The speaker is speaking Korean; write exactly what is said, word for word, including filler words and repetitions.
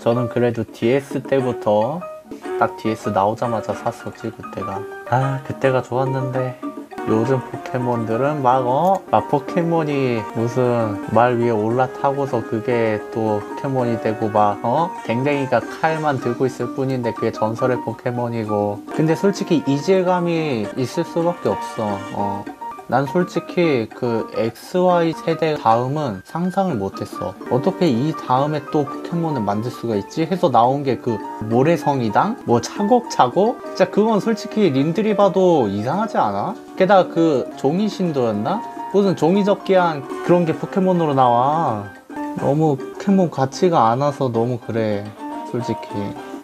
저는 그래도 디에스 때부터 딱 디에스 나오자마자 샀었지 그때가. 아 그때가 좋았는데 요즘 포켓몬들은 막 어? 막 포켓몬이 무슨 말 위에 올라타고서 그게 또 포켓몬이 되고 막 어? 댕댕이가 칼만 들고 있을 뿐인데 그게 전설의 포켓몬이고. 근데 솔직히 이질감이 있을 수밖에 없어. 어. 난 솔직히 그 엑스와이 세대 다음은 상상을 못했어. 어떻게 이 다음에 또 포켓몬을 만들 수가 있지? 해서 나온 게 그 모래성이당? 뭐 차곡차곡? 진짜 그건 솔직히 님들이 봐도 이상하지 않아? 게다가 그 종이신도였나? 무슨 종이접기한 그런 게 포켓몬으로 나와. 너무 포켓몬 가치가 안 와서 너무 그래 솔직히.